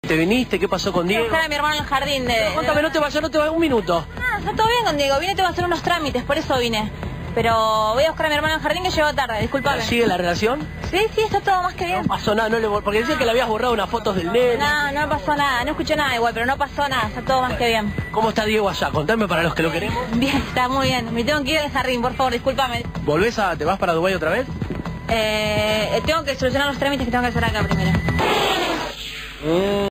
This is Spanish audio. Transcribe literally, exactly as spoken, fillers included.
¿Te viniste? ¿Qué pasó con Diego? Voy a buscar a mi hermano en el jardín de... No, contame, no te vayas, no te vayas, un minuto. Ah, está todo bien con Diego, vine, tengo que hacer unos trámites, por eso vine. Pero voy a buscar a mi hermano en el jardín que llego tarde, disculpame. ¿Sigue la relación? Sí, sí, está todo más que bien. No pasó nada, no le... porque decía que le habías borrado unas fotos del nene. No, no pasó nada, no escuché nada igual, pero no pasó nada, está todo más que bien. ¿Cómo está Diego allá? Contame para los que lo queremos. Bien, está muy bien. Me tengo que ir al jardín, por favor, discúlpame. ¿Volvés a... te vas para Dubái otra vez? Eh, tengo que solucionar los trámites que tengo que hacer acá primero. Mm.